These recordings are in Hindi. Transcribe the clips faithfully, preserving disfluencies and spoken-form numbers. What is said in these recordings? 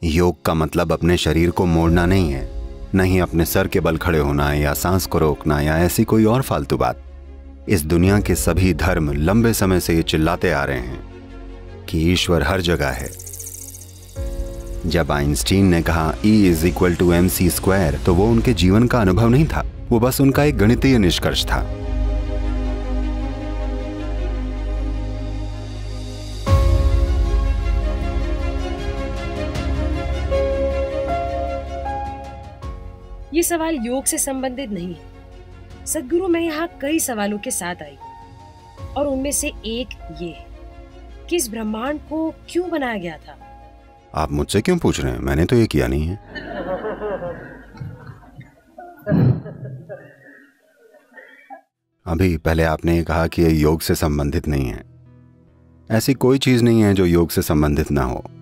योग का मतलब अपने शरीर को मोड़ना नहीं है, नहीं अपने सर के बल खड़े होना या सांस को रोकना या ऐसी कोई और फालतू बात। इस दुनिया के सभी धर्म लंबे समय से ये चिल्लाते आ रहे हैं कि ईश्वर हर जगह है। जब आइंस्टीन ने कहा E is equal to M C square, तो वो उनके जीवन का अनुभव नहीं था, वो बस उनका एक गणितीय निष्कर्ष था। ये सवाल योग से संबंधित नहीं है। सद्गुरु, मैं यहाँ कई सवालों के साथ आई और उनमें से एक ये कि इस ब्रह्मांड को क्यों बनाया गया था। आप मुझसे क्यों पूछ रहे हैं? मैंने तो ये किया नहीं है। अभी पहले आपने कहा कि ये योग से संबंधित नहीं है। ऐसी कोई चीज नहीं है जो योग से संबंधित ना हो,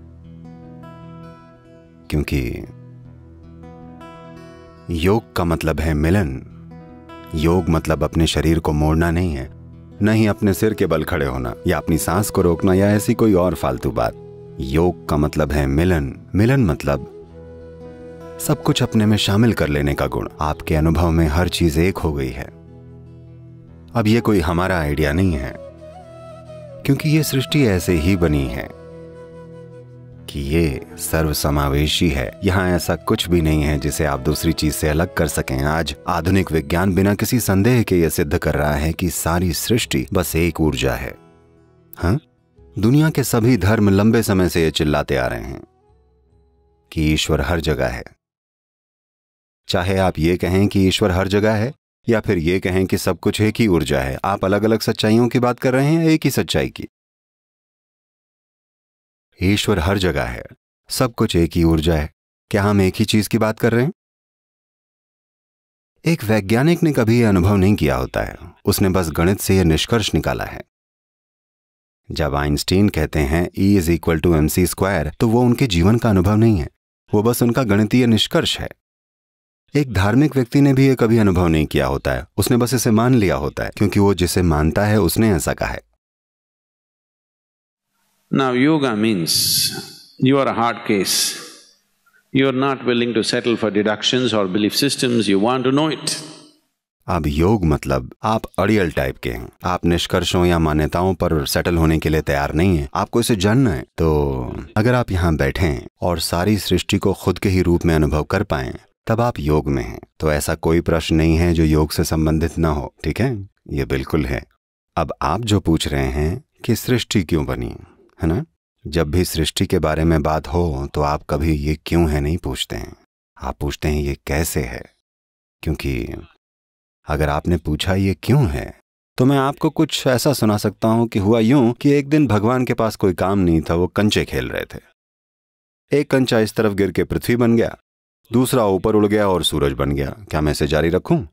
क्योंकि योग का मतलब है मिलन। योग मतलब अपने शरीर को मोड़ना नहीं है, नहीं अपने सिर के बल खड़े होना या अपनी सांस को रोकना या ऐसी कोई और फालतू बात। योग का मतलब है मिलन। मिलन मतलब सब कुछ अपने में शामिल कर लेने का गुण। आपके अनुभव में हर चीज एक हो गई है। अब ये कोई हमारा आइडिया नहीं है, क्योंकि ये सृष्टि ऐसे ही बनी है कि ये सर्वसमावेशी है। यहाँ ऐसा कुछ भी नहीं है जिसे आप दूसरी चीज से अलग कर सकें। आज आधुनिक विज्ञान बिना किसी संदेह के यह सिद्ध कर रहा है कि सारी सृष्टि बस एक ऊर्जा है। हाँ, दुनिया के सभी धर्म लंबे समय से ये चिल्लाते आ रहे हैं कि ईश्वर हर जगह है। चाहे आप ये कहें कि ईश्वर हर जगह है या फिर ये कहें कि सब कुछ एक ही ऊर्जा है, आप अलग अलग सच्चाइयों की बात कर रहे हैं एक ही सच्चाई की। ईश्वर हर जगह है, सब कुछ एक ही ऊर्जा है। क्या हम एक ही चीज की बात कर रहे हैं? एक वैज्ञानिक ने कभी यह अनुभव नहीं किया होता है, उसने बस गणित से यह निष्कर्ष निकाला है। जब आइंस्टीन कहते हैं E is equal to M C square, तो वो उनके जीवन का अनुभव नहीं है, वो बस उनका गणितीय निष्कर्ष है। एक धार्मिक व्यक्ति ने भी ये कभी अनुभव नहीं किया होता है, उसने बस इसे मान लिया होता है, क्योंकि वो जिसे मानता है उसने ऐसा कहा है। Now yoga means you are a hard case. You are not willing to settle for deductions or belief systems, you want to know it. अब योग मतलब आप अड़ियल टाइप के हैं, आप निष्कर्षों या मान्यताओं पर सेटल होने के लिए तैयार नहीं हैं, आपको इसे जानना है। तो अगर आप यहाँ बैठें और सारी सृष्टि को खुद के ही रूप में अनुभव कर पाएं, तब आप योग में हैं। तो ऐसा कोई प्रश्न नहीं है जो योग से संबंधित ना हो, ठीक है? ये बिल्कुल है। अब आप जो पूछ रहे हैं कि सृष्टि क्यों बनी, है ना? जब भी सृष्टि के बारे में बात हो तो आप कभी ये क्यों है नहीं पूछते हैं, आप पूछते हैं ये कैसे है। क्योंकि अगर आपने पूछा ये क्यों है, तो मैं आपको कुछ ऐसा सुना सकता हूं कि हुआ यूं कि एक दिन भगवान के पास कोई काम नहीं था, वो कंचे खेल रहे थे। एक कंचा इस तरफ गिर के पृथ्वी बन गया, दूसरा ऊपर उड़ गया और सूरज बन गया। क्या मैं इसे जारी रखूं?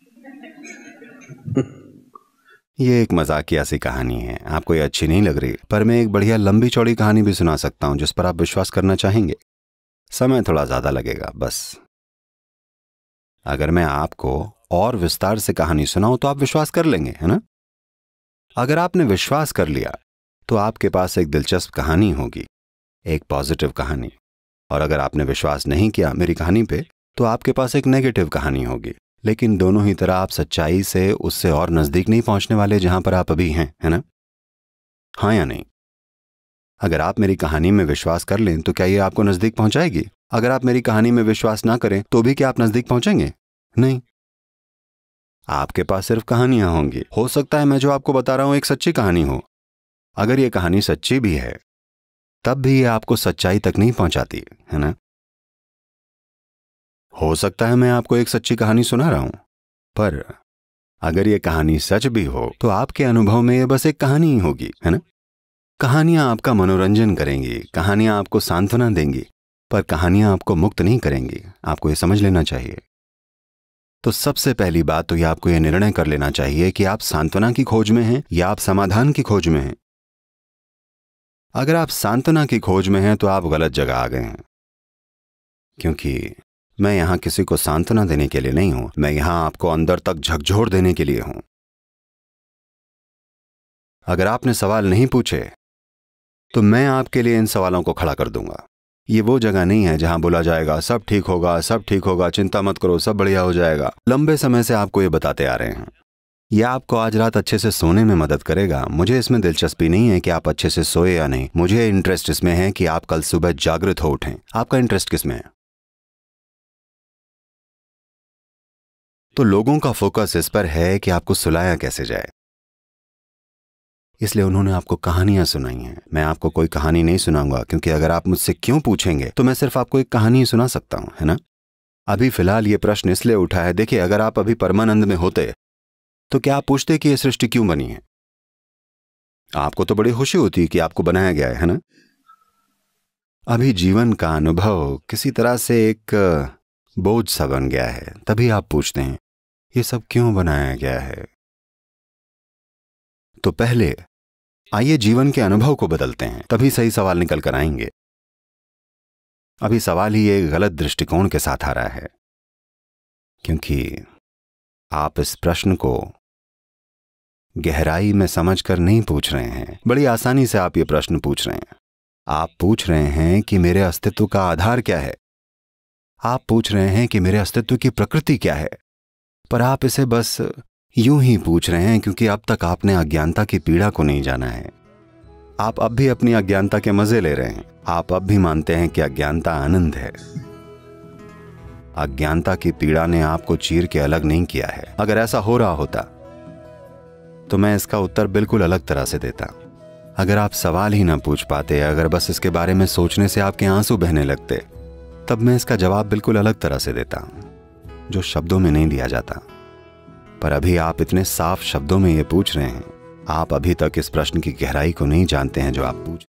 ये एक मजाकिया सी कहानी है, आपको ये अच्छी नहीं लग रही, पर मैं एक बढ़िया लंबी चौड़ी कहानी भी सुना सकता हूं जिस पर आप विश्वास करना चाहेंगे। समय थोड़ा ज्यादा लगेगा बस। अगर मैं आपको और विस्तार से कहानी सुनाऊं तो आप विश्वास कर लेंगे, है ना? अगर आपने विश्वास कर लिया तो आपके पास एक दिलचस्प कहानी होगी, एक पॉजिटिव कहानी। और अगर आपने विश्वास नहीं किया मेरी कहानी पे, तो आपके पास एक नेगेटिव कहानी होगी। लेकिन दोनों ही तरह आप सच्चाई से उससे और नजदीक नहीं पहुंचने वाले जहां पर आप अभी हैं, है ना? हाँ या नहीं? अगर आप मेरी कहानी में विश्वास कर लें तो क्या ये आपको नजदीक पहुंचाएगी? अगर आप मेरी कहानी में विश्वास ना करें तो भी क्या आप नजदीक पहुंचेंगे? नहीं। आपके पास सिर्फ कहानियां होंगी। हो सकता है मैं जो आपको बता रहा हूं एक सच्ची कहानी हो। अगर ये कहानी सच्ची भी है तब भी ये आपको सच्चाई तक नहीं पहुंचाती, है ना? हो सकता है मैं आपको एक सच्ची कहानी सुना रहा हूं, पर अगर ये कहानी सच भी हो तो आपके अनुभव में ये बस एक कहानी ही होगी, है ना? कहानियां आपका मनोरंजन करेंगी, कहानियां आपको सांत्वना देंगी, पर कहानियां आपको मुक्त नहीं करेंगी। आपको ये समझ लेना चाहिए। तो सबसे पहली बात तो ये आपको ये निर्णय कर लेना चाहिए कि आप सांत्वना की खोज में हैं या आप समाधान की खोज में हैं। अगर आप सांत्वना की खोज में हैं तो आप गलत जगह आ गए हैं, क्योंकि मैं यहां किसी को सांत्वना देने के लिए नहीं हूं, मैं यहां आपको अंदर तक झकझोर देने के लिए हूं। अगर आपने सवाल नहीं पूछे तो मैं आपके लिए इन सवालों को खड़ा कर दूंगा। ये वो जगह नहीं है जहां बोला जाएगा सब ठीक होगा, सब ठीक होगा, चिंता मत करो, सब बढ़िया हो जाएगा। लंबे समय से आपको ये बताते आ रहे हैं। यह आपको आज रात अच्छे से सोने में मदद करेगा। मुझे इसमें दिलचस्पी नहीं है कि आप अच्छे से सोए या नहीं, मुझे इंटरेस्ट इसमें है कि आप कल सुबह जागृत हो उठें। आपका इंटरेस्ट किसमें है? तो लोगों का फोकस इस पर है कि आपको सुलाया कैसे जाए, इसलिए उन्होंने आपको कहानियां सुनाई हैं। मैं आपको कोई कहानी नहीं सुनाऊंगा, क्योंकि अगर आप मुझसे क्यों पूछेंगे तो मैं सिर्फ आपको एक कहानी ही सुना सकता हूं, है ना? अभी फिलहाल ये प्रश्न इसलिए उठा है, देखिए अगर आप अभी परमानंद में होते तो क्या आप पूछते कि ये सृष्टि क्यों बनी है? आपको तो बड़ी खुशी होती कि आपको बनाया गया है, है ना? अभी जीवन का अनुभव किसी तरह से एक बोझ सा बन गया है, तभी आप पूछते हैं ये सब क्यों बनाया गया है। तो पहले आइए जीवन के अनुभव को बदलते हैं, तभी सही सवाल निकल कर आएंगे। अभी सवाल ही एक गलत दृष्टिकोण के साथ आ रहा है, क्योंकि आप इस प्रश्न को गहराई में समझकर नहीं पूछ रहे हैं। बड़ी आसानी से आप ये प्रश्न पूछ रहे हैं। आप पूछ रहे हैं कि मेरे अस्तित्व का आधार क्या है, आप पूछ रहे हैं कि मेरे अस्तित्व की प्रकृति क्या है, पर आप इसे बस यूं ही पूछ रहे हैं क्योंकि अब तक आपने अज्ञानता की पीड़ा को नहीं जाना है। आप अब भी अपनी अज्ञानता के मजे ले रहे हैं। आप अब भी मानते हैं कि अज्ञानता आनंद है। अज्ञानता की पीड़ा ने आपको चीर के अलग नहीं किया है। अगर ऐसा हो रहा होता तो मैं इसका उत्तर बिल्कुल अलग तरह से देता। अगर आप सवाल ही ना पूछ पाते, अगर बस इसके बारे में सोचने से आपके आंसू बहने लगते, तब मैं इसका जवाब बिल्कुल अलग तरह से देता, जो शब्दों में नहीं दिया जाता। पर अभी आप इतने साफ शब्दों में ये पूछ रहे हैं। आप अभी तक इस प्रश्न की गहराई को नहीं जानते हैं जो आप पूछ